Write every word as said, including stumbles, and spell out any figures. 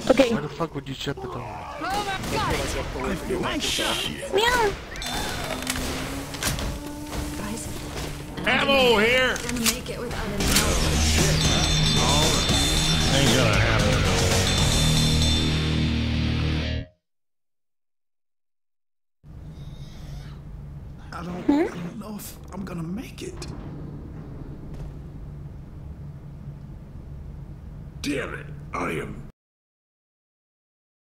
Okay. Why the fuck would you shut the door? Nice shit. Meow. Guys, Ammo here! gonna make it without any help. Ain't gonna happen. I don't, Hmm? I don't know if I'm gonna make it. Damn it, I am